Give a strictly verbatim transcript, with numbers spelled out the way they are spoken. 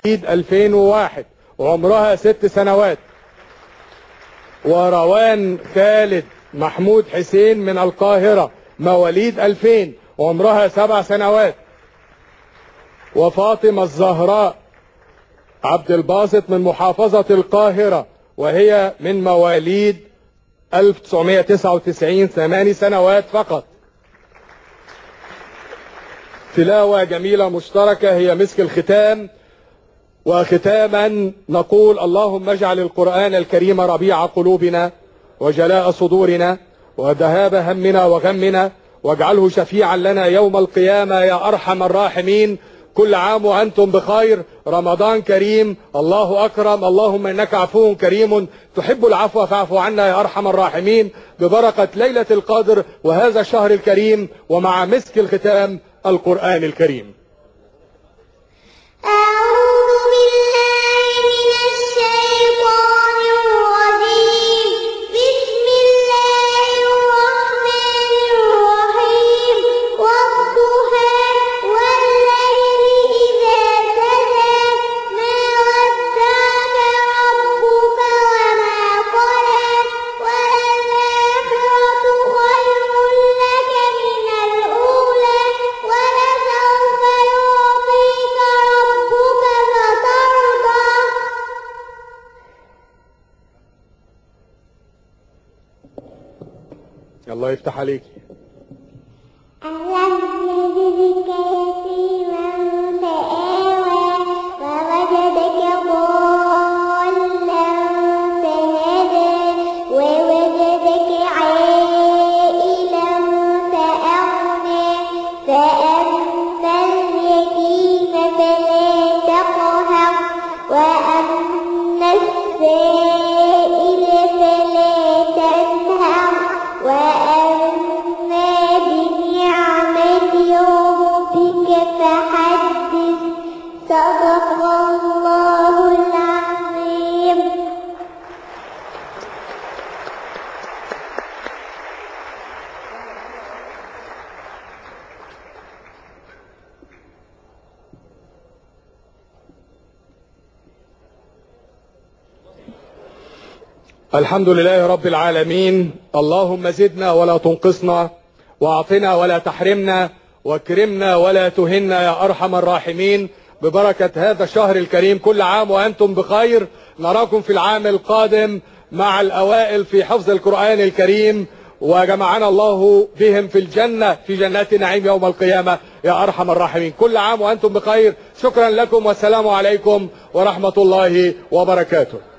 ألفين وواحد وعمرها ست سنوات. وروان خالد محمود حسين من القاهرة مواليد ألفين وعمرها سبع سنوات. وفاطمة الزهراء عبد الباسط من محافظة القاهرة وهي من مواليد ألف وتسعمائة وتسعة وتسعين ثمان سنوات فقط. تلاوة جميلة مشتركة هي مسك الختام. وختاما نقول: اللهم اجعل القرآن الكريم ربيع قلوبنا وجلاء صدورنا وذهاب همنا وغمنا، واجعله شفيعا لنا يوم القيامة يا أرحم الراحمين. كل عام وأنتم بخير، رمضان كريم، الله أكرم، اللهم إنك عفو كريم تحب العفو فاعف عنا يا أرحم الراحمين. ببركة ليلة القدر وهذا الشهر الكريم ومع مسك الختام القرآن الكريم. أعوذ بالله من الشيطان الرجيم. بسم الله الرحمن الرحيم. والضحى والليل إذا سجى ما ودعك ربك وما قلى وللآخرة خير لك من الأولى ولسوف يعطيك ربك فترضى. الله يفتح عليك. ألم يجدك يتيما فآوى ووجدك ضالا فهدى ووجدك عائلا فأغنى فأما اليتيم فلا تقهر وأما السائل فلا تنهر وأما بنعمة ربك فحدث. صدق الله العظيم. الحمد لله رب العالمين. اللهم زدنا ولا تنقصنا، واعطنا ولا تحرمنا، واكرمنا ولا تهنا يا أرحم الراحمين. ببركة هذا الشهر الكريم كل عام وأنتم بخير. نراكم في العام القادم مع الأوائل في حفظ القرآن الكريم، وجمعنا الله بهم في الجنة في جنات النعيم يوم القيامة يا أرحم الراحمين. كل عام وأنتم بخير. شكرا لكم والسلام عليكم ورحمة الله وبركاته.